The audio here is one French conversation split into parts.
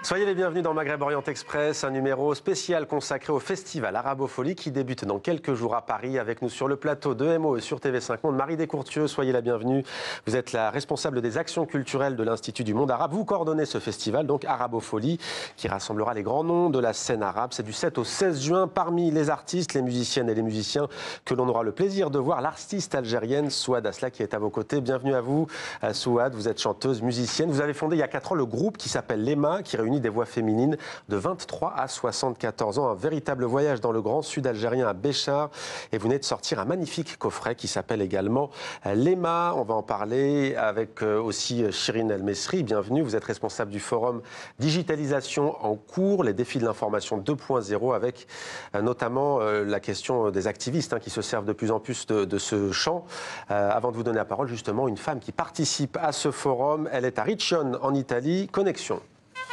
Soyez les bienvenus dans Maghreb Orient Express, un numéro spécial consacré au festival Arabofolie qui débute dans quelques jours à Paris. Avec nous sur le plateau de MO et sur TV5 Monde, Marie Descourtieux, soyez la bienvenue. Vous êtes la responsable des actions culturelles de l'Institut du Monde Arabe. Vous coordonnez ce festival, donc Arabofolie, qui rassemblera les grands noms de la scène arabe. C'est du 7 au 16 juin. Parmi les artistes, les musiciennes et les musiciens que l'on aura le plaisir de voir, l'artiste algérienne Souad Asla qui est à vos côtés. Bienvenue à vous, Souad. Vous êtes chanteuse, musicienne. Vous avez fondé il y a 4 ans le groupe qui s'appelle Lema, qui réunit des voix féminines de 23 à 74 ans. Un véritable voyage dans le grand sud algérien à Béchar. Et vous venez de sortir un magnifique coffret qui s'appelle également Lema. On va en parler avec aussi Chirine El Mesri. Bienvenue. Vous êtes responsable du forum Digitalisation en cours, les défis de l'information 2.0, avec notamment la question des activistes qui se servent de plus en plus de ce champ. Avant de vous donner la parole, justement, une femme qui participe à ce forum. Elle est à Riccione, en Italie. Connexion.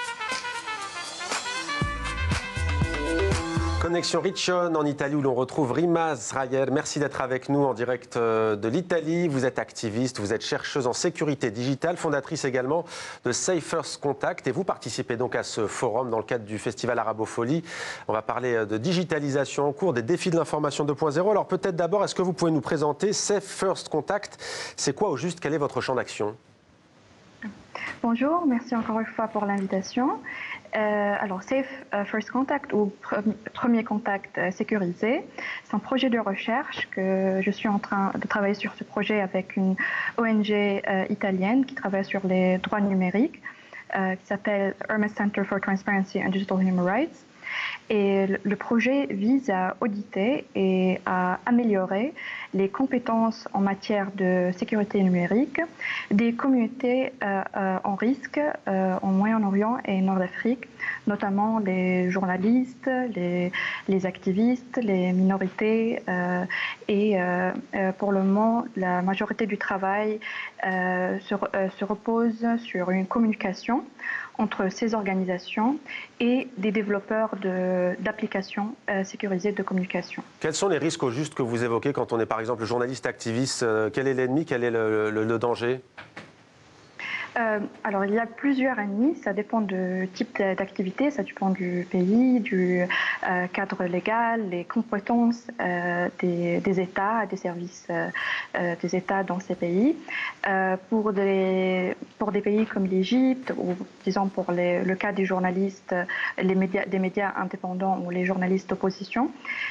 Connexion Riccione en Italie où l'on retrouve Rima Zrayer. Merci d'être avec nous en direct de l'Italie. Vous êtes activiste, vous êtes chercheuse en sécurité digitale, fondatrice également de Safe First Contact et vous participez donc à ce forum dans le cadre du festival Arabofolie. On va parler de digitalisation en cours, des défis de l'information 2.0. Alors peut-être d'abord, est-ce que vous pouvez nous présenter Safe First Contact? C'est quoi au juste? Quel est votre champ d'action? Bonjour, merci encore une fois pour l'invitation. Alors, Safe First Contact ou Premier Contact sécurisé, c'est un projet de recherche que je suis en train de travailler sur ce projet avec une ONG italienne qui travaille sur les droits numériques, qui s'appelle Hermes Center for Transparency and Digital Human Rights. Et le projet vise à auditer et à améliorer les compétences en matière de sécurité numérique des communautés en risque en Moyen-Orient et Nord-Afrique, notamment les journalistes, les activistes, les minorités et pour le moment, la majorité du travail se repose sur une communication entre ces organisations et des développeurs d'applications sécurisées de communication. Quels sont les risques au juste que vous évoquez quand on est par exemple journaliste activiste? Quel est l'ennemi? Quel est le danger? Alors, il y a plusieurs ennemis, ça dépend du type d'activité, ça dépend du pays, du cadre légal, les compétences des États, des services des États dans ces pays. Pour des pays comme l'Égypte, ou disons pour le cas des journalistes, des médias indépendants ou les journalistes d'opposition,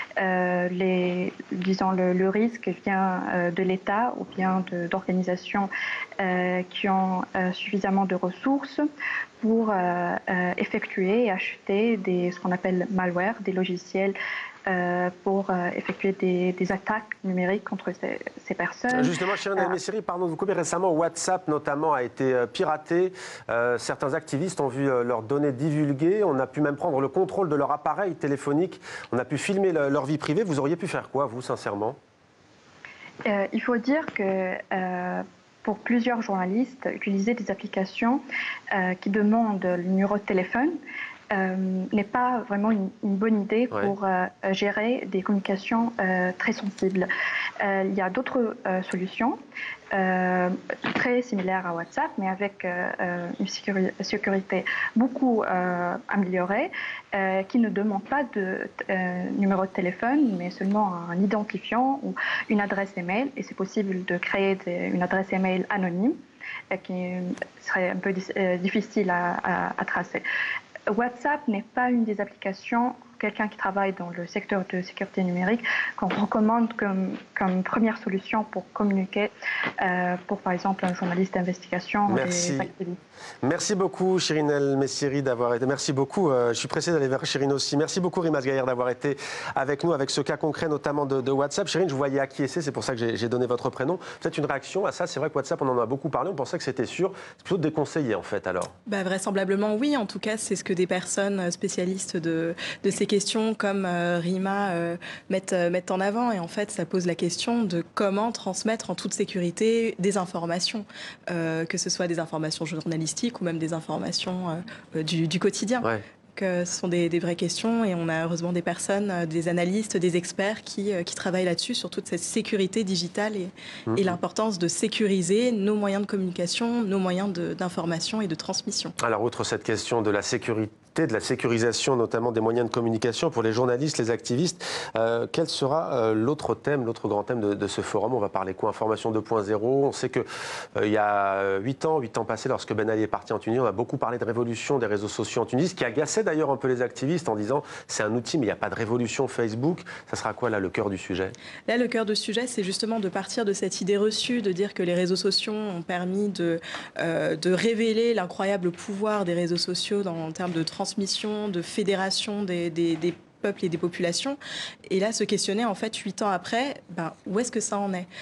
disons le risque vient de l'État ou bien d'organisations qui ont suffisamment de ressources pour effectuer et acheter ce qu'on appelle malware, des logiciels pour effectuer des attaques numériques contre ces personnes. Justement, Chirine El Mesri, pardon de vous couper, récemment WhatsApp notamment a été piraté. Certains activistes ont vu leurs données divulguées. On a pu même prendre le contrôle de leur appareil téléphonique. On a pu filmer leur vie privée. Vous auriez pu faire quoi, vous, sincèrement? Il faut dire que pour plusieurs journalistes, utiliser des applications qui demandent le numéro de téléphone n'est pas vraiment une bonne idée pour gérer des communications très sensibles. Il y a d'autres solutions très similaires à WhatsApp, mais avec une sécurité beaucoup améliorée, qui ne demande pas de numéro de téléphone, mais seulement un identifiant ou une adresse email. Et c'est possible de créer une adresse email anonyme qui serait un peu difficile à tracer. WhatsApp n'est pas une des applications, quelqu'un qui travaille dans le secteur de sécurité numérique, qu'on recommande comme première solution pour communiquer pour, par exemple, un journaliste d'investigation. Merci. Merci beaucoup, Chirine El Mesri, d'avoir été. Merci beaucoup. Je suis pressé d'aller vers Chirine aussi. Merci beaucoup, Rima Zrayer, d'avoir été avec nous, avec ce cas concret, notamment de WhatsApp. Chirine, je vous voyais acquiescer, c'est pour ça que j'ai donné votre prénom. Peut-être une réaction à ça? C'est vrai que WhatsApp, on en a beaucoup parlé, on pensait que c'était sûr. C'est plutôt déconseillé, en fait, alors. Vraisemblablement, oui. En tout cas, c'est ce que des personnes spécialistes de ces questions comme Rima mettent en avant. Et en fait, ça pose la question de comment transmettre en toute sécurité des informations, que ce soit des informations journalistiques ou même des informations du quotidien. Ouais. que ce sont des vraies questions et on a heureusement des personnes, des analystes, des experts qui travaillent là-dessus, sur toute cette sécurité digitale et l'importance de sécuriser nos moyens de communication, nos moyens d'information et de transmission. Alors, outre cette question de la sécurité, de la sécurisation notamment des moyens de communication pour les journalistes, les activistes, quel sera l'autre grand thème de ce forum? On va parler quoi? Information 2.0. On sait qu'il y a 8 ans passés, lorsque Ben Ali est parti en Tunisie, on a beaucoup parlé de révolution des réseaux sociaux en Tunisie, ce qui agaçait d'ailleurs un peu les activistes en disant c'est un outil mais il n'y a pas de révolution Facebook. Ça sera quoi là le cœur du sujet? Là, le cœur du sujet, c'est justement de partir de cette idée reçue de dire que les réseaux sociaux ont permis de révéler l'incroyable pouvoir des réseaux sociaux en termes de transmission, de fédération des peuples et des populations. Et là, se questionner, en fait, 8 ans après, où est-ce que ça en est?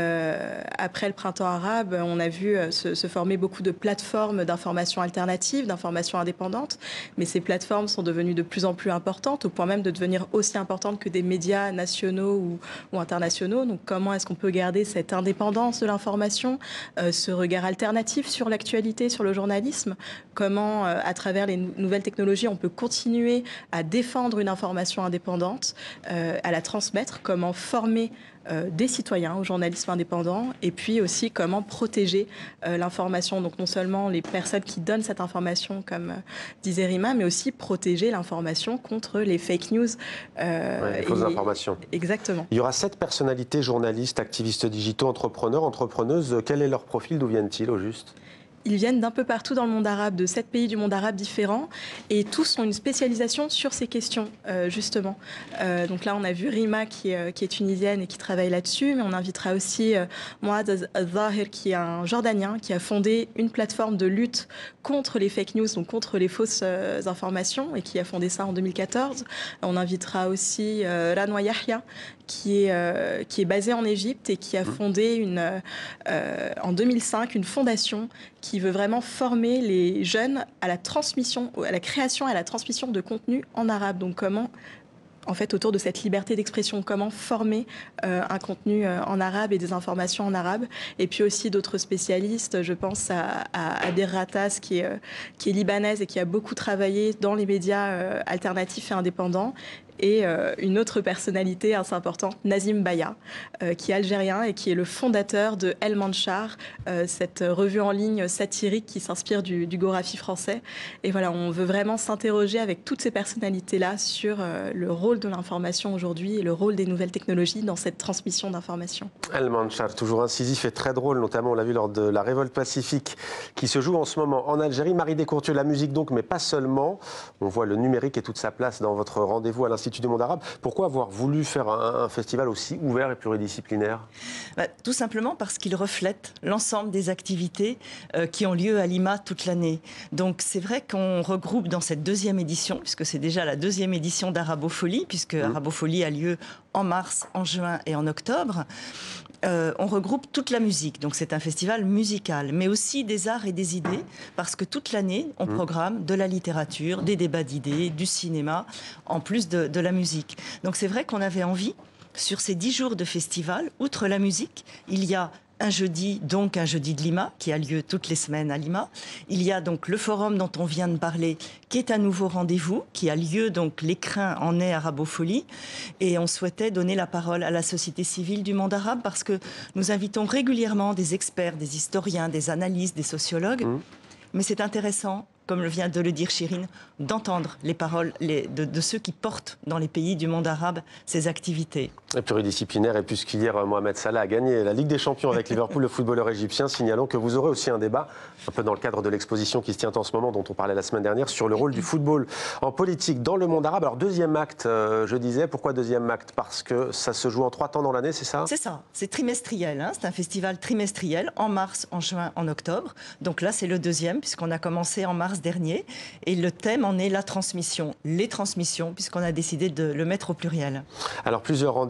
Après le printemps arabe, on a vu se former beaucoup de plateformes d'information alternatives, d'information indépendantes, mais ces plateformes sont devenues de plus en plus importantes, au point même de devenir aussi importantes que des médias nationaux ou internationaux. Donc comment est-ce qu'on peut garder cette indépendance de l'information, ce regard alternatif sur l'actualité, sur le journalisme? Comment, à travers les nouvelles technologies, on peut continuer à défendre une information indépendante, à la transmettre? Comment former des citoyens au journalisme indépendant, et puis aussi comment protéger l'information, donc non seulement les personnes qui donnent cette information, comme disait Rima, mais aussi protéger l'information contre les fake news. Les fausses informations. Exactement. Il y aura 7 personnalités, journalistes, activistes digitaux, entrepreneurs, entrepreneuses. Quel est leur profil? D'où viennent-ils au juste? Ils viennent d'un peu partout dans le monde arabe, de 7 pays du monde arabe différents, et tous ont une spécialisation sur ces questions, justement. Donc là, on a vu Rima, qui est tunisienne et qui travaille là-dessus, mais on invitera aussi Moad Al-Zahir, qui est un Jordanien, qui a fondé une plateforme de lutte contre les fake news, donc contre les fausses informations, et qui a fondé ça en 2014. On invitera aussi Ranwa Yahya, qui est basé en Égypte et qui a fondé en 2005 une fondation qui veut vraiment former les jeunes à la transmission, à la création et à la transmission de contenu en arabe. Donc comment, en fait, autour de cette liberté d'expression, comment former un contenu en arabe et des informations en arabe. Et puis aussi d'autres spécialistes, je pense à Adir Ratas, qui est libanaise et qui a beaucoup travaillé dans les médias alternatifs et indépendants. Et une autre personnalité assez importante, Nazim Baya, qui est algérien et qui est le fondateur de El Manchar, cette revue en ligne satirique qui s'inspire du Gorafi français. Et voilà, on veut vraiment s'interroger avec toutes ces personnalités-là sur le rôle de l'information aujourd'hui et le rôle des nouvelles technologies dans cette transmission d'informations. El Manchar, toujours incisif et très drôle, notamment on l'a vu lors de la révolte pacifique qui se joue en ce moment en Algérie. Marie Descourtieux, la musique donc, mais pas seulement. On voit le numérique et toute sa place dans votre rendez-vous à l'Institut du monde arabe. Pourquoi avoir voulu faire un festival aussi ouvert et pluridisciplinaire? Tout simplement parce qu'il reflète l'ensemble des activités qui ont lieu à Lima toute l'année. Donc c'est vrai qu'on regroupe dans cette 2e édition, puisque c'est déjà la 2e édition d'Arabofolie, puisque Arabofolie a lieu en mars, en juin et en octobre. On regroupe toute la musique, donc c'est un festival musical, mais aussi des arts et des idées, parce que toute l'année, on programme de la littérature, des débats d'idées, du cinéma, en plus de la musique. Donc c'est vrai qu'on avait envie, sur ces 10 jours de festival, outre la musique, il y a un jeudi de Lima, qui a lieu toutes les semaines à Lima. Il y a donc le forum dont on vient de parler, qui est un nouveau rendez-vous, qui a lieu, donc l'écrin en est Arabofolie. Et on souhaitait donner la parole à la société civile du monde arabe, parce que nous invitons régulièrement des experts, des historiens, des analystes, des sociologues. Mais c'est intéressant, comme vient de le dire Chirine, d'entendre les paroles de ceux qui portent dans les pays du monde arabe ces activités. Et pluridisciplinaire, et puisqu'hier Mohamed Salah a gagné la Ligue des Champions avec Liverpool, le footballeur égyptien, signalons que vous aurez aussi un débat, un peu dans le cadre de l'exposition qui se tient en ce moment, dont on parlait la semaine dernière, sur le rôle du football en politique dans le monde arabe. Alors 2e acte, je disais, pourquoi 2e acte? Parce que ça se joue en 3 temps dans l'année, c'est ça? C'est ça, c'est trimestriel, c'est un festival trimestriel, en mars, en juin, en octobre. Donc là c'est le 2e, puisqu'on a commencé en mars dernier, et le thème en est la transmission, les transmissions, puisqu'on a décidé de le mettre au pluriel. Alors plusieurs rendez-vous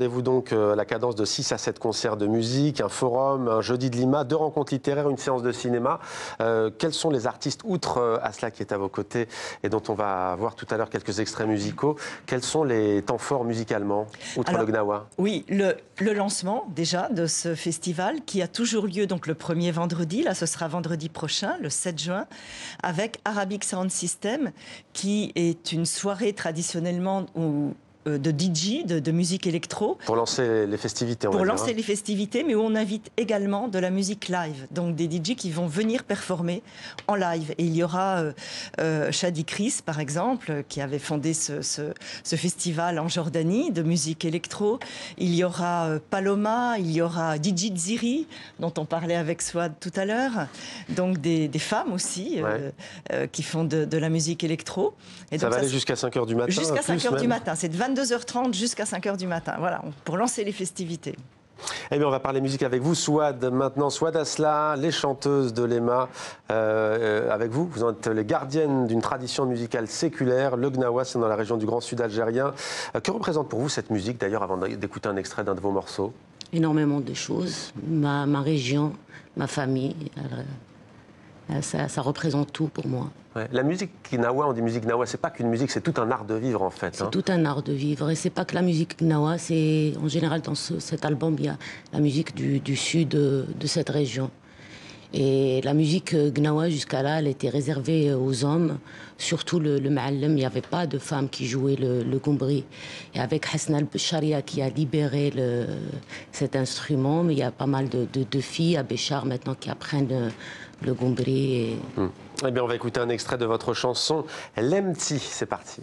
rendez-vous donc à la cadence de 6 à 7 concerts de musique, un forum, un jeudi de Lima, 2 rencontres littéraires, une séance de cinéma. Quels sont les artistes, outre Asla qui est à vos côtés et dont on va voir tout à l'heure quelques extraits musicaux, quels sont les temps forts musicalement, outre le Gnawa? Oui, le lancement déjà de ce festival qui a toujours lieu donc le premier vendredi, là ce sera vendredi prochain, le 7 juin, avec Arabic Sound System, qui est une soirée traditionnellement de DJ, de musique électro. Pour lancer les festivités, on va Pour dire, lancer les festivités, mais où on invite également de la musique live, donc des DJ qui vont venir performer en live. Et il y aura Shadi Chris, par exemple, qui avait fondé ce festival en Jordanie de musique électro. Il y aura Paloma, il y aura DJ Ziri, dont on parlait avec Swad tout à l'heure. Donc des femmes aussi qui font de la musique électro. Et ça donc, va aller jusqu'à 5h du matin? Jusqu'à 5h du matin. C'est de 22h30 jusqu'à 5h du matin. Voilà, pour lancer les festivités. Eh bien, on va parler musique avec vous, Swad. Maintenant, Swad Asla, les chanteuses de l'EMA. Avec vous, vous êtes les gardiennes d'une tradition musicale séculaire. Le Gnawa, c'est dans la région du Grand Sud algérien. Que représente pour vous cette musique, d'ailleurs, avant d'écouter un extrait d'un de vos morceaux? Énormément de choses. Ma région, ma famille, ça représente tout pour moi. Ouais. La musique Gnawa, on dit musique Gnawa, c'est pas qu'une musique, c'est tout un art de vivre en fait. C'est tout un art de vivre. Et c'est pas que la musique Gnawa, c'est en général dans cet album, il y a la musique du sud de cette région. Et la musique Gnawa, jusqu'à là, elle était réservée aux hommes, surtout le ma'allem. Il n'y avait pas de femmes qui jouaient le goumbri. Et avec Hasna al-Besharia qui a libéré cet instrument, mais il y a pas mal de filles à Béchar maintenant qui apprennent le goumbri. Eh bien, on va écouter un extrait de votre chanson Lemti. C'est parti.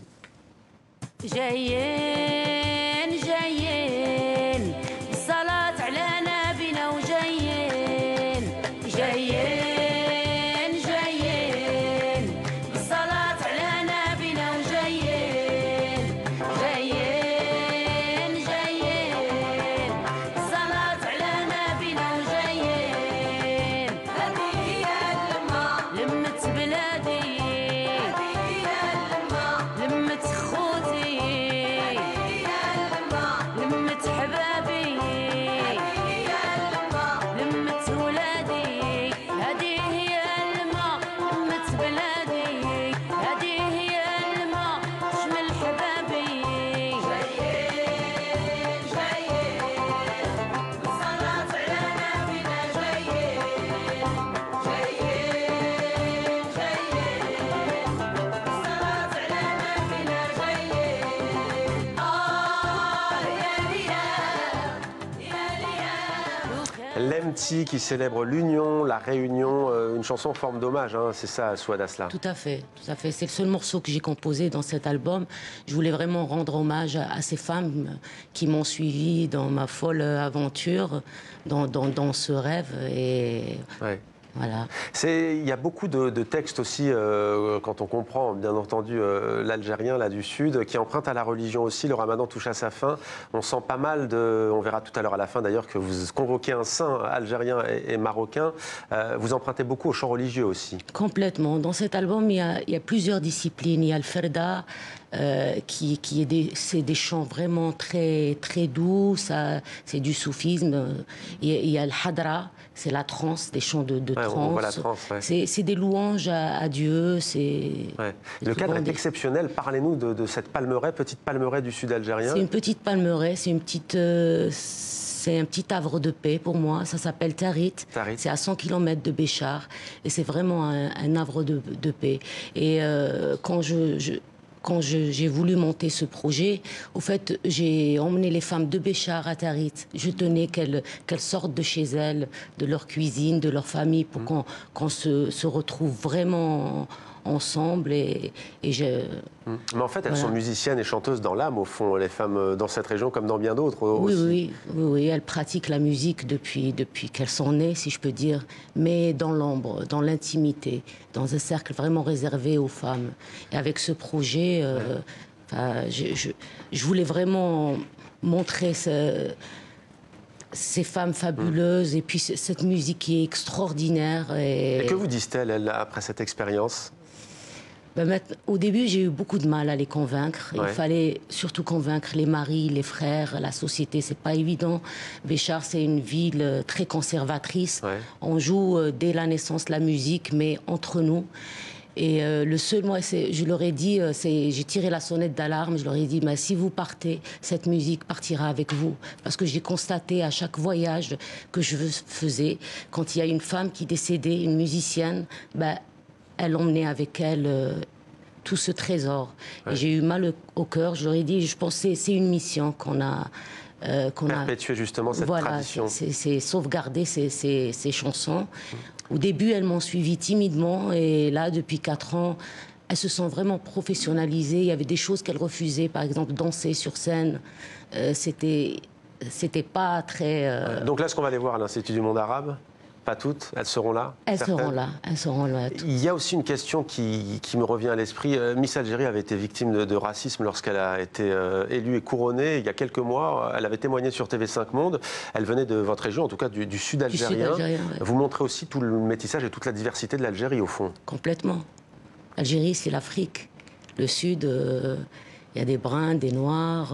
Lemti qui célèbre l'union, la réunion, une chanson en forme d'hommage, hein, c'est ça, Swad Asla? Tout à fait, tout à fait. C'est le seul morceau que j'ai composé dans cet album. Je voulais vraiment rendre hommage à ces femmes qui m'ont suivi dans ma folle aventure, dans ce rêve. Et ouais. Voilà. Il y a beaucoup de textes aussi, quand on comprend bien entendu l'algérien là du Sud, qui emprunte à la religion aussi. Le ramadan touche à sa fin. On sent pas mal on verra tout à l'heure à la fin d'ailleurs que vous convoquez un saint algérien et marocain. Vous empruntez beaucoup au chant religieux aussi. Complètement. Dans cet album, il y a plusieurs disciplines. Il y a le ferda, c'est des chants vraiment très, très doux. C'est du soufisme. Il y a le hadra. C'est la transe, des chants de transe. On voit la transe, ouais. C'est des louanges à Dieu. Ouais. Le cadre est exceptionnel. Parlez-nous de cette palmeraie, petite palmeraie du sud algérien. C'est une petite palmeraie, c'est un petit havre de paix pour moi. Ça s'appelle Tarit. C'est à 100 km de Béchar. Et c'est vraiment un havre de paix. Et quand j'ai voulu monter ce projet, au fait, j'ai emmené les femmes de Béchar à Tarit. Je tenais qu'elles sortent de chez elles, de leur cuisine, de leur famille, pour qu'on se retrouve vraiment ensemble. Mais en fait, elles sont musiciennes et chanteuses dans l'âme, au fond, les femmes dans cette région, comme dans bien d'autres aussi. Oui, elles pratiquent la musique depuis qu'elles sont nées, si je peux dire, mais dans l'ombre, dans l'intimité, dans un cercle vraiment réservé aux femmes. Et avec ce projet, je voulais vraiment montrer ces femmes fabuleuses et puis cette musique qui est extraordinaire. Et que vous disent-elles, après cette expérience ? Au début, j'ai eu beaucoup de mal à les convaincre. Il fallait surtout convaincre les maris, les frères, la société. C'est pas évident. Béchar, c'est une ville très conservatrice. On joue dès la naissance la musique, mais entre nous. Et le seul, moi, je leur ai dit, j'ai tiré la sonnette d'alarme, je leur ai dit, si vous partez, cette musique partira avec vous. Parce que j'ai constaté à chaque voyage que je faisais, quand il y a une femme qui décédait, une musicienne, elle emmenait avec elle tout ce trésor. Et j'ai eu mal au cœur, je leur ai dit, je pensais, c'est une mission qu'on a... perpétuer justement cette tradition. C'est sauvegarder ces chansons. Au début, elles m'ont suivi timidement et là, depuis 4 ans, elles se sont vraiment professionnalisées. Il y avait des choses qu'elles refusaient, par exemple danser sur scène. C'était pas très... Donc là, ce qu'on va aller voir à l'Institut du monde arabe, pas toutes, elles seront là? Elles seront là. Il y a aussi une question qui me revient à l'esprit. Miss Algérie avait été victime de racisme lorsqu'elle a été élue et couronnée. Il y a quelques mois, elle avait témoigné sur TV5 Monde. Elle venait de votre région, en tout cas du sud algérien. Vous montrez aussi tout le métissage et toute la diversité de l'Algérie, au fond. Complètement. L'Algérie, c'est l'Afrique. Le sud, il y a des bruns, des noirs.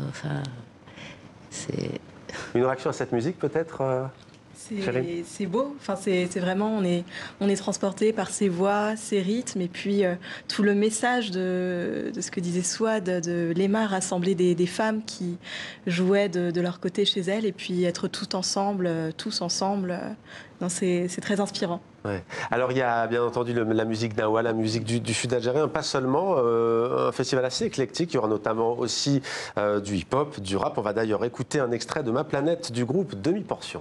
C'est... Une réaction à cette musique, peut-être C'est beau, enfin, c'est vraiment, on est transporté par ces voix, ces rythmes, et puis tout le message de ce que disait Souad, de Lema, rassembler des femmes qui jouaient de leur côté chez elles, et puis être tous ensemble. C'est très inspirant. Ouais. Alors il y a bien entendu la musique d'Awa, la musique du sud algérien, pas seulement, un festival assez éclectique, il y aura notamment aussi du hip-hop, du rap. On va d'ailleurs écouter un extrait de Ma Planète du groupe Demi-Portion.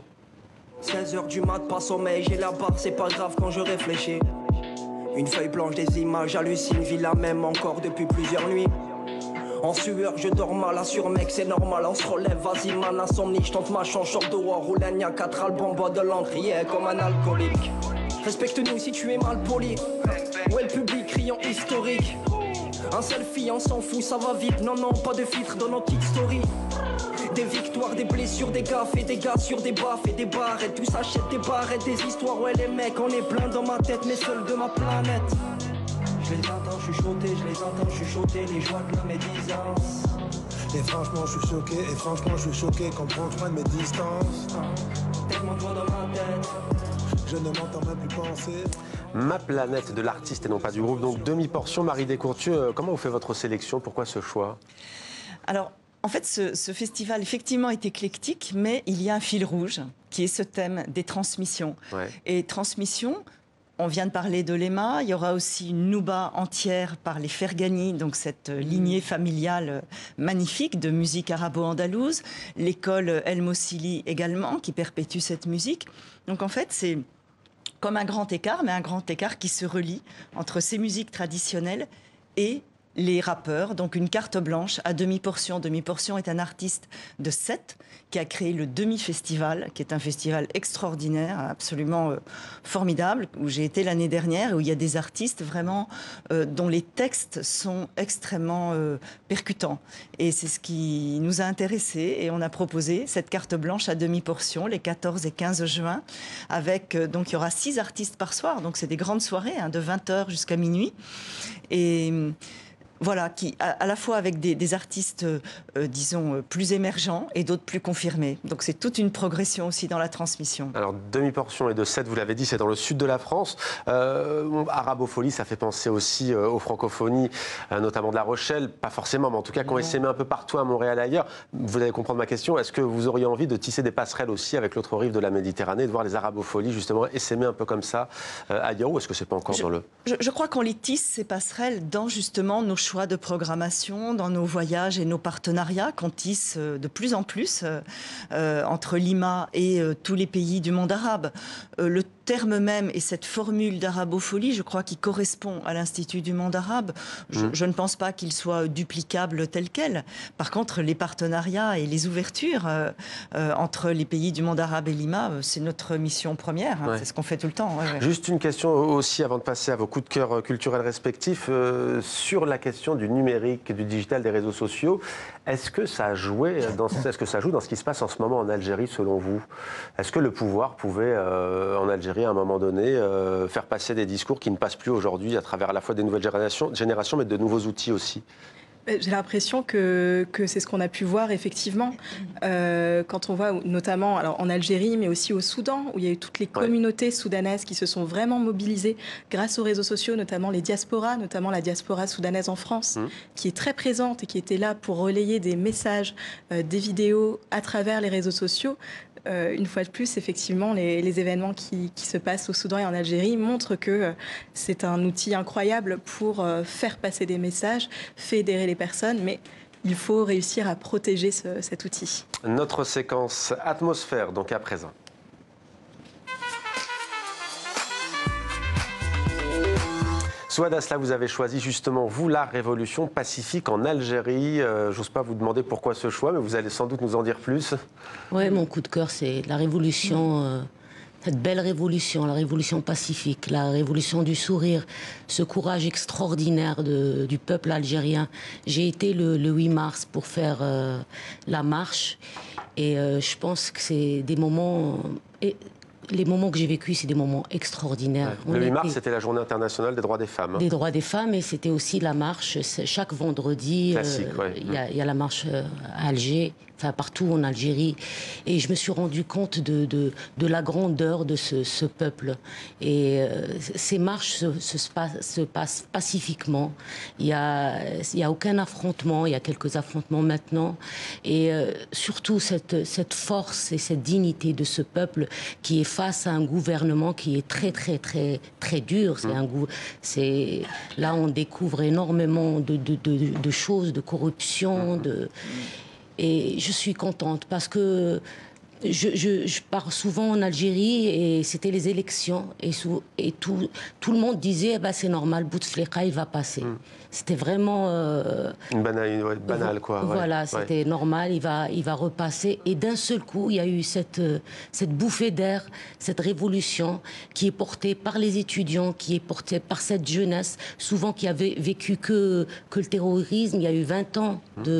16h du mat, pas sommeil, j'ai la barre, c'est pas grave quand je réfléchis. Une feuille blanche, des images, j'hallucine, vis la même encore depuis plusieurs nuits. En sueur, je dors mal, assure mec, c'est normal, on se relève, vas-y man, insomnie, je tente ma chance, short de war, roule un 4 albums, bois de l'encrier comme un alcoolique. Respecte-nous si tu es mal poli. Ouais, le public criant historique. Un selfie, on s'en fout, ça va vite, non, pas de filtre dans notre story. Des victoires, des blessures, des gaffes et des gars sur des baffes et des barrettes. Tous achètent des barrettes, des histoires, ouais les mecs, on est plein dans ma tête, mais seul de ma planète. Je les entends chuchoter, les joies de la médisance. Et franchement je suis choqué, comprends, je prends mes distances. Tellement toi dans ma tête. Je ne m'entends même plus penser. Ma Planète de l'artiste et non pas du groupe, donc Demi-Portion. Marie Descourtieux, comment vous faites votre sélection? Pourquoi ce choix? Alors, en fait, ce festival, effectivement, est éclectique, mais il y a un fil rouge, qui est ce thème des transmissions. Et transmission, on vient de parler de Lema, il y aura aussi une nouba entière par les Fergani, donc cette lignée familiale magnifique de musique arabo-andalouse, l'école El Mossili également, qui perpétue cette musique. Donc en fait, c'est comme un grand écart, mais un grand écart qui se relie entre ces musiques traditionnelles et les rappeurs, donc une carte blanche à Demi-Portion. Demi-Portion est un artiste de Sète qui a créé le Demi-Festival, qui est un festival extraordinaire, absolument formidable, où j'ai été l'année dernière, et où il y a des artistes vraiment dont les textes sont extrêmement percutants. Et c'est ce qui nous a intéressés, et on a proposé cette carte blanche à Demi-Portion les 14 et 15 juin, avec, donc il y aura 6 artistes par soir, donc c'est des grandes soirées, de 20h jusqu'à minuit. Et voilà, qui à la fois avec des artistes, disons, plus émergents et d'autres plus confirmés. Donc c'est toute une progression aussi dans la transmission. Alors Demi-Portion et de Sète, vous l'avez dit, c'est dans le sud de la France. Arabofolie, ça fait penser aussi aux francophonies, notamment de La Rochelle, pas forcément, mais en tout cas qu'on essaimé un peu partout à Montréal et ailleurs. Vous allez comprendre ma question, est-ce que vous auriez envie de tisser des passerelles aussi avec l'autre rive de la Méditerranée, de voir les arabofolies justement essaimer un peu comme ça ailleurs, ou est-ce que c'est pas encore dans le... Je crois qu'on les tisse, ces passerelles, dans justement nos choix de programmation, dans nos voyages et nos partenariats qu'on tisse de plus en plus entre Lima et tous les pays du monde arabe. Le terme même et cette formule d'arabofolie, je crois, qui correspond à l'Institut du monde arabe, je ne pense pas qu'il soit duplicable tel quel. Par contre, les partenariats et les ouvertures entre les pays du monde arabe et Lima, c'est notre mission première. C'est ce qu'on fait tout le temps. Juste une question aussi avant de passer à vos coups de cœur culturels respectifs sur la question du numérique, du digital, des réseaux sociaux. Est-ce que ça joue dans ce qui se passe en ce moment en Algérie, selon vous? Est-ce que le pouvoir pouvait, en Algérie, l'Algérie à un moment donné, faire passer des discours qui ne passent plus aujourd'hui à travers à la fois des nouvelles générations mais de nouveaux outils aussi? J'ai l'impression que c'est ce qu'on a pu voir effectivement quand on voit notamment alors, en Algérie mais aussi au Soudan où il y a eu toutes les communautés soudanaises qui se sont vraiment mobilisées grâce aux réseaux sociaux, notamment les diasporas, notamment la diaspora soudanaise en France qui est très présente et qui était là pour relayer des messages, des vidéos à travers les réseaux sociaux. Une fois de plus, effectivement, les événements qui se passent au Soudan et en Algérie montrent que c'est un outil incroyable pour faire passer des messages, fédérer les personnes, mais il faut réussir à protéger cet outil. Notre séquence atmosphère, donc à présent. Souad Asla, vous avez choisi justement, vous, la révolution pacifique en Algérie. J'ose pas vous demander pourquoi ce choix, mais vous allez sans doute nous en dire plus. Oui, mon coup de cœur, c'est la révolution, cette belle révolution, la révolution pacifique, la révolution du sourire, ce courage extraordinaire du peuple algérien. J'ai été le 8 mars pour faire la marche et je pense que c'est des moments... Les moments que j'ai vécus, c'est des moments extraordinaires. Le 8 mars, c'était la journée internationale des droits des femmes. Des droits des femmes, et c'était aussi la marche. Chaque vendredi, classique, il y a la marche à Alger, enfin partout en Algérie. Et je me suis rendu compte de la grandeur de ce peuple. Et ces marches se passent pacifiquement. Il y a aucun affrontement. Il y a quelques affrontements maintenant. Et surtout cette force et cette dignité de ce peuple qui est face à un gouvernement qui est très, très, très, très dur. Là, on découvre énormément de choses, de corruption, et je suis contente parce que je pars souvent en Algérie et c'était les élections et tout le monde disait c'est normal, Bouteflika il va passer. C'était vraiment une banale quoi. Voilà, c'était normal, il va repasser. Et d'un seul coup, il y a eu cette bouffée d'air, cette révolution qui est portée par les étudiants, qui est portée par cette jeunesse, souvent qui avait vécu que le terrorisme. Il y a eu 20 ans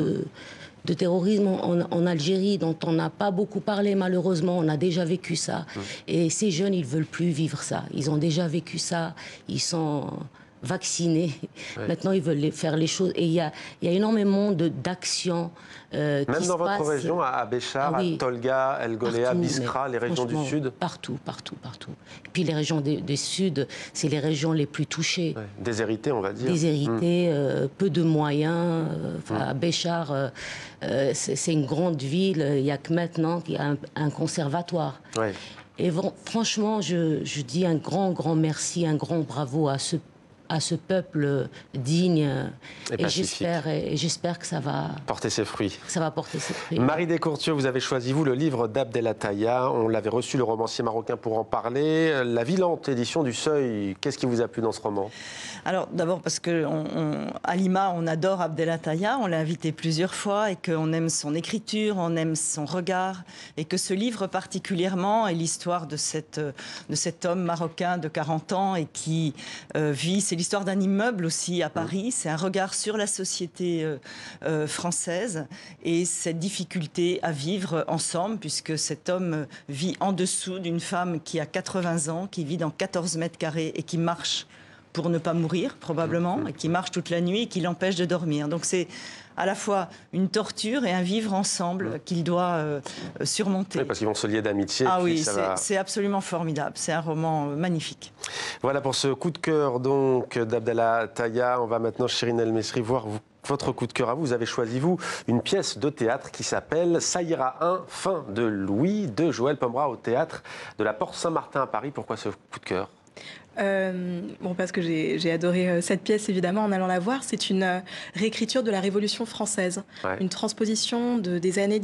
de terrorisme en Algérie, dont on n'a pas beaucoup parlé malheureusement, on a déjà vécu ça. Et ces jeunes, ils ne veulent plus vivre ça. Ils ont déjà vécu ça, ils sont vaccinés. Maintenant, ils veulent faire les choses. Et il y a énormément d'actions même dans votre région, à Béchar, à Tolga, El Golea, Biskra, les régions du Sud? Partout. Et puis les régions du Sud, c'est les régions les plus touchées. Déshéritées, on va dire. Déshéritées, peu de moyens. À Béchar, c'est une grande ville. Il n'y a que maintenant qu'il y a un conservatoire. Et franchement, je dis un grand merci, un grand bravo à ce peuple digne et j'espère que ça va porter ses fruits. Marie Descourtieux, vous avez choisi vous le livre d'Abdelataya. On l'avait reçu, le romancier marocain, pour en parler. La Vilante, édition du Seuil. Qu'est-ce qui vous a plu dans ce roman? Alors d'abord parce que à Lima, on adore Abdelataya, on l'a invité plusieurs fois et qu'on aime son écriture, on aime son regard et que ce livre particulièrement est l'histoire de cet homme marocain de 40 ans et qui vit. C'est l'histoire d'un immeuble aussi à Paris. C'est un regard sur la société française et cette difficulté à vivre ensemble puisque cet homme vit en dessous d'une femme qui a 80 ans, qui vit dans 14 mètres carrés et qui marche pour ne pas mourir probablement, et qui marche toute la nuit et qui l'empêche de dormir. Donc c'est à la fois une torture et un vivre ensemble qu'il doit surmonter. Oui, parce qu'ils vont se lier d'amitié. Ah oui, c'est absolument formidable. C'est un roman magnifique. Voilà pour ce coup de cœur donc d'Abdelataya. On va maintenant, Chérine El Mesri, voir votre coup de cœur à vous. Vous avez choisi, vous, une pièce de théâtre qui s'appelle Ça ira un, fin de Louis, de Joël Pomera au théâtre de la Porte Saint-Martin à Paris. Pourquoi ce coup de cœur? Parce que j'ai adoré cette pièce, évidemment, en allant la voir. C'est une réécriture de la Révolution française, une transposition des années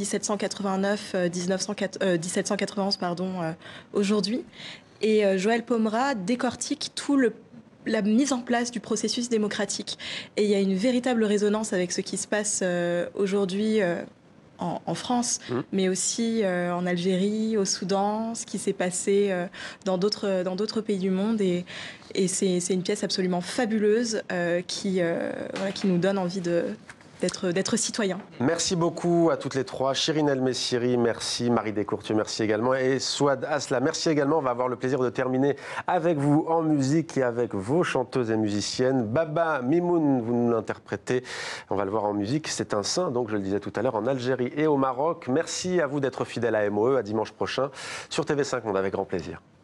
1789-1791, aujourd'hui. Et Joël Pomera décortique la mise en place du processus démocratique. Et il y a une véritable résonance avec ce qui se passe aujourd'hui en France, mais aussi en Algérie, au Soudan, ce qui s'est passé dans d'autres pays du monde. Et c'est une pièce absolument fabuleuse qui nous donne envie de d'être citoyen. Merci beaucoup à toutes les trois. Chirine El Messiri, merci. Marie Descourtieux, merci également. Et Souad Asla, merci également. On va avoir le plaisir de terminer avec vous en musique et avec vos chanteuses et musiciennes. Baba Mimoun, vous nous l'interprétez. On va le voir en musique. C'est un saint, donc je le disais tout à l'heure, en Algérie et au Maroc. Merci à vous d'être fidèles à MOE. À dimanche prochain sur TV5 Monde avec grand plaisir.